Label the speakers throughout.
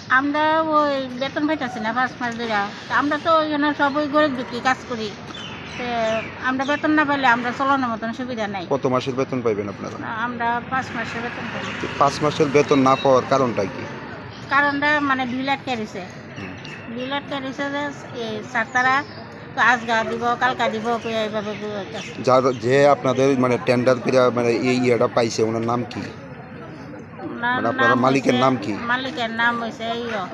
Speaker 1: আমরা ওই বেতন পাইতেছি না 5 মাস ধরে। আমরা তো এখানে সবই গরিব দুঃখী কাজ করি। আমরা বেতন না পেলে আমরা চলানোর মতন সুবিধা নাই।
Speaker 2: কত মাসের বেতন পাইবেন আপনারা?
Speaker 1: আমরা 5 মাসের বেতন পাই।
Speaker 2: 5 মাসের বেতন না পাওয়ার কারণটা কি?
Speaker 1: কারণটা মানে বিল আটকে রয়েছে। বিল আটকে রয়েছে যে স্যার তারা আজগা দিব কালকা দিব এইভাবে
Speaker 2: যার যে আপনাদের মানে টেন্ডার করে মানে এই ইয়েটা পাইছে ওনার নাম কি? মানে আপনার মালিকের নাম কি?
Speaker 1: মালিকের নাম হইছে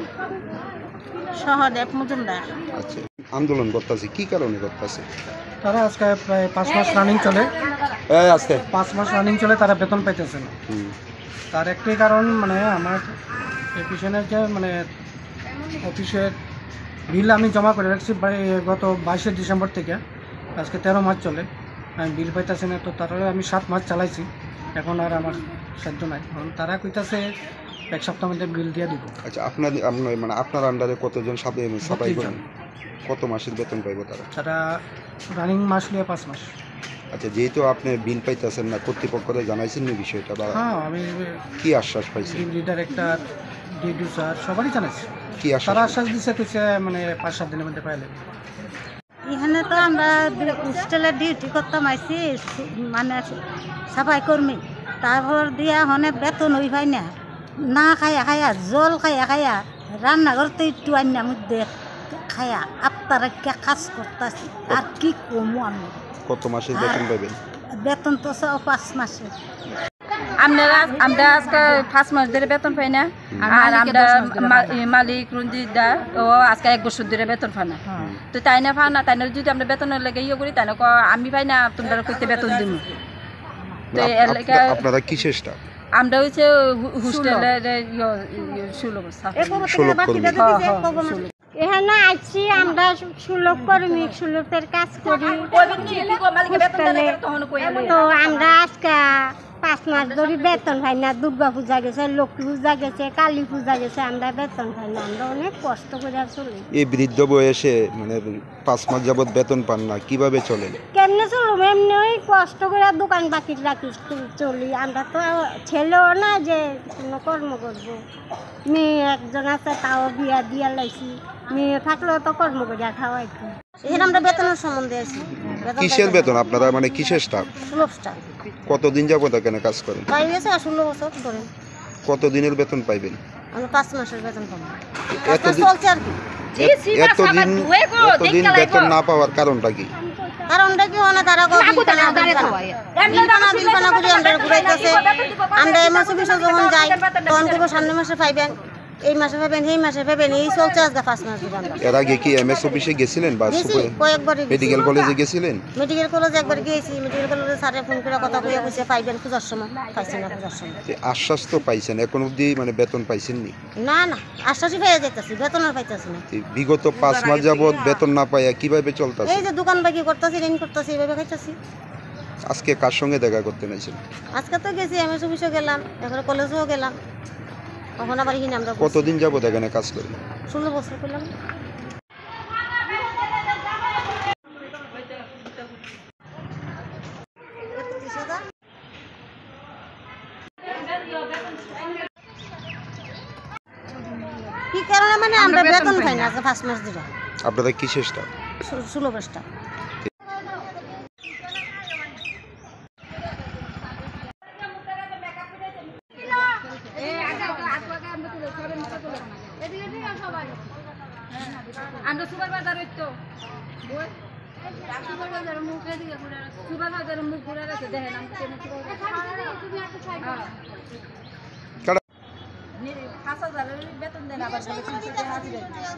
Speaker 1: সহদেব মজুমদার।
Speaker 2: আচ্ছা, আন্দোলন করতেছে কি কারণে করতেছে?
Speaker 3: তারা আজকে প্রায় 5 মাস রানিং চলে।
Speaker 2: আজকে
Speaker 3: 5 মাস রানিং চলে, তারা বেতন পাইতেছে না। তার একটাই কারণ মানে আমার পিছনের যে মানে অফিসের বিল আমি জমা করে রাখছি গত 22 ডিসেম্বর থেকে আজকে 13 মাস চলে, আমি বিল পাইতেছি না। তো তারা আমি 7 মাস চালাইছি, এখন আর আমার সাধ্য নাই। কারণ তারা কইতাছে 1 সপ্তাহ মধ্যে বিল দিয়ে দিব।
Speaker 2: আচ্ছা, আপনার মানে আপনার আন্ডারে কতজন সাফাই করেন? কত মাসের বেতন পাইব তারা?
Speaker 3: তারা রানিং মাস নিয়ে 5 মাস।
Speaker 2: আচ্ছা, যেহেতু আপনি বিল পাইতেছেন না, কর্তৃপক্ষকে জানাইছেন না বিষয়টা?
Speaker 3: হ্যাঁ, আমি
Speaker 2: কি আশ্বাস পাইছি?
Speaker 3: ডিরেক্টর ডিডি স্যার সবারই জানাইছি।
Speaker 2: কি আশ্বাস?
Speaker 3: তারা আশ্বাস দিচ্ছে মানে 5-7 দিনের মধ্যে পাইলে।
Speaker 1: এখানে তো আমরা হোস্টেলের ডিউটি করতাম আইসি মানে সাফাই কর্মী, তারপর দিয়া হনে বেতন ওই পাই না, না খাইয়া খাইয়া জল খাইয়া খাইয়া রান্নাঘরতে একটু আন্নার মধ্যে খাইয়া আপনারা কে কাজ করতেছি। আর কি কমু আমি?
Speaker 2: কত মাসের বেতন পাইবেন?
Speaker 1: বেতন তো 5 মাসে।
Speaker 4: আমরা আজকে 5 মাস ধরে বেতন পাই না, আর আমরা মালিক রঞ্জিত দা ও আজকে 1 বছর ধরে বেতন পাই না। তো তাই না পাই না, তাই না যদি আমরা বেতনের লেগে ইয়ে করি তাই না আমি পাই না, তোমরা কইতে বেতন দিব। তো
Speaker 2: আপনারা কিসের স্টাফ?
Speaker 4: আমরা হচ্ছে হোস্টেলের 16
Speaker 1: এখানে আইছি আমরা সুলভ কর্মী, সুলভের কাজ করি। তো আমরা আজকে 5 মাস ধরে বেতন পাই না। দুর্গা পূজা গেছে, লক্ষ্মী পূজা গেছে, কালী পূজা গেছে, আমরা বেতন পাই না। আমরা অনেক কষ্ট করে চলি।
Speaker 2: এই বৃদ্ধ বয়সে মানে 5 মাস যাবত বেতন পান না, কিভাবে চলেন?
Speaker 1: কেমনে চলুম? এমনি ওই কষ্ট করে দোকান বাকি রাখি চলি। আমরা তো ছেলেও না যে কোনো কর্ম করবো। মেয়ে একজন আছে, তাও বিয়া দিয়া লাইছি। মেয়ে থাকলেও তো কর্ম করে খাওয়াইতো। এখানে আমরা বেতনের সম্বন্ধে আছি।
Speaker 2: কিসের বেতন আপনারা, মানে কিসের স্টাফ?
Speaker 1: সুলভ স্টাফ।
Speaker 2: কতদিন যাবত এখানে কাজ করেন?
Speaker 1: পাই গেছে 16 বছর ধরে।
Speaker 2: কত দিনের বেতন পাইবেন?
Speaker 1: আমরা 5 মাসের বেতন পাবো।
Speaker 2: এতদিন
Speaker 1: চলছে আর কি।
Speaker 2: এতদিন বেতন না পাওয়ার কারণটা কি?
Speaker 1: কারণটা কি হয় না, তারা বিলপানা করে আমরা ঘুরাইতেছে। আমরা এই মাসে বিষয় যখন যাই তখন করবো সামনের মাসে পাইবেন, এই মাসে পাবেন, এই মাসে পাবেন, এই চলছে আজকে 5 মাস ধরে।
Speaker 2: এর আগে কি এমএস অফিসে গেছিলেন বা
Speaker 1: কয়েকবারই
Speaker 2: মেডিকেল কলেজে গেছিলেন?
Speaker 1: মেডিকেল কলেজে একবার গিয়েছি। মেডিকেল কলেজে স্যারে ফোন করে কথা কইয়া কইছে পাইবেন পূজার সময়। পাইছেন না পূজার সময়?
Speaker 2: আশ্বাস তো পাইছেন, এখন অবধি মানে বেতন পাইছেন নি?
Speaker 1: না না, আশ্বাসই পেয়ে যেতেছি, বেতন আর পাইতেছি না।
Speaker 2: বিগত 5 মাস যাবত বেতন না পাইয়া কিভাবে চলতেছে?
Speaker 1: এই যে দোকান বাকি করতেছি, ঋণ করতেছি, এইভাবে খাইতেছি।
Speaker 2: আজকে কার সঙ্গে দেখা করতে নাইছেন?
Speaker 1: আজকে তো গেছি এমএস অফিসে গেলাম, এবারে কলেজেও গেলাম। তখন আবার কিনে আমরা
Speaker 2: কতদিন যাবত এখানে কাজ করেন?
Speaker 1: 16 বছর করলাম। কি কারণে মানে আমরা বেতন পাই না 5 মাস ধরে।
Speaker 2: আপনারা কিসের স্টাফ?
Speaker 1: সুলভ স্টাফ।
Speaker 4: আমরা সুপারভাইজার হইতো সুপারভাইজারের মুখ এদিকে ঘুরে রাখছে, সুপারভাইজারের মুখ ঘুরে রাখছে, দেখেন আমি কেন সুপারভাইজার বেতন দেন, আবার 300 টাকা হাজিরা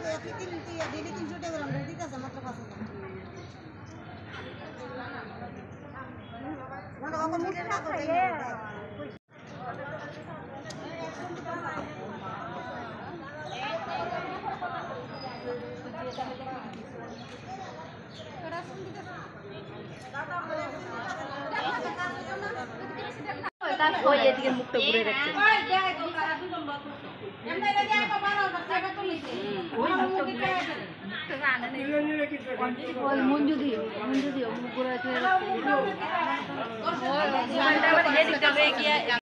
Speaker 4: ওই এদিকে মুখটা ঘুরে রাখছে। মঞ্জু দিও মুখ ঘুরে রাখছে।